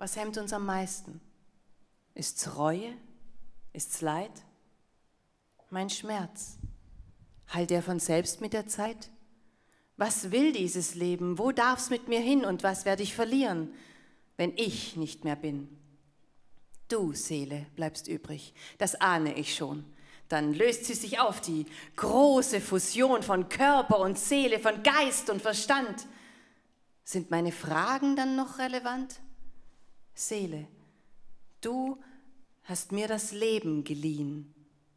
Was hemmt uns am meisten? Ist's Reue? Ist's Leid? Mein Schmerz? Heilt er von selbst mit der Zeit? Was will dieses Leben? Wo darf's mit mir hin und was werde ich verlieren, wenn ich nicht mehr bin? Du, Seele, bleibst übrig, das ahne ich schon. Dann löst sie sich auf, die große Fusion von Körper und Seele, von Geist und Verstand. Sind meine Fragen dann noch relevant? Seele, du hast mir das Leben geliehen.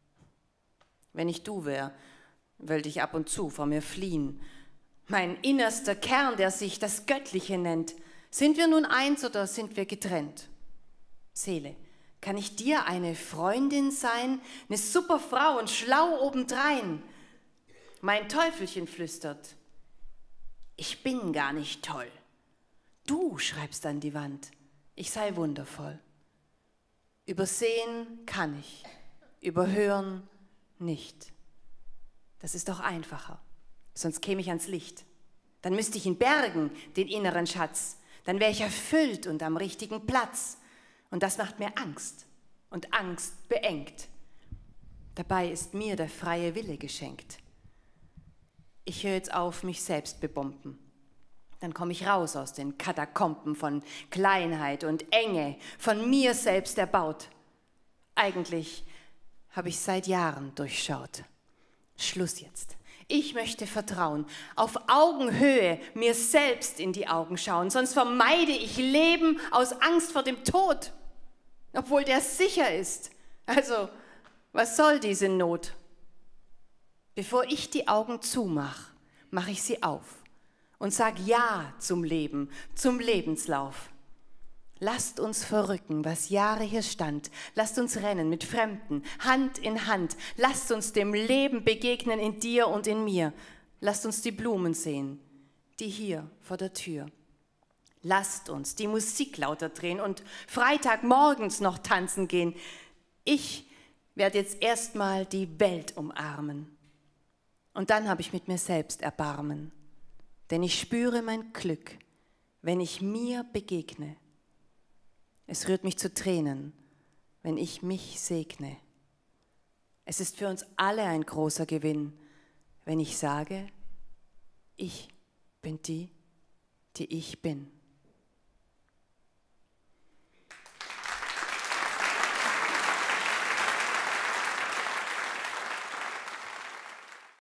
Wenn ich du wär, wollte ich ab und zu vor mir fliehen. Mein innerster Kern, der sich das Göttliche nennt. Sind wir nun eins oder sind wir getrennt? Seele, kann ich dir eine Freundin sein, eine super Frau und schlau obendrein? Mein Teufelchen flüstert, ich bin gar nicht toll. Du schreibst an die Wand, ich sei wundervoll. Übersehen kann ich, überhören nicht. Das ist doch einfacher, sonst käme ich ans Licht. Dann müsste ich ihn bergen, den inneren Schatz. Dann wäre ich erfüllt und am richtigen Platz. Und das macht mir Angst und Angst beengt. Dabei ist mir der freie Wille geschenkt. Ich höre jetzt auf, mich selbst bebomben. Dann komme ich raus aus den Katakomben von Kleinheit und Enge, von mir selbst erbaut. Eigentlich habe ich seit Jahren durchschaut. Schluss jetzt. Ich möchte vertrauen, auf Augenhöhe mir selbst in die Augen schauen, sonst vermeide ich Leben aus Angst vor dem Tod, obwohl der sicher ist. Also, was soll diese Not? Bevor ich die Augen zumache, mache ich sie auf und sage Ja zum Leben, zum Lebenslauf. Lasst uns verrücken, was Jahre hier stand. Lasst uns rennen mit Fremden, Hand in Hand. Lasst uns dem Leben begegnen in dir und in mir. Lasst uns die Blumen sehen, die hier vor der Tür. Lasst uns die Musik lauter drehen und Freitagmorgens noch tanzen gehen. Ich werde jetzt erstmal die Welt umarmen. Und dann habe ich mit mir selbst Erbarmen. Denn ich spüre mein Glück, wenn ich mir begegne. Es rührt mich zu Tränen, wenn ich mich segne. Es ist für uns alle ein großer Gewinn, wenn ich sage, ich bin die, die ich bin.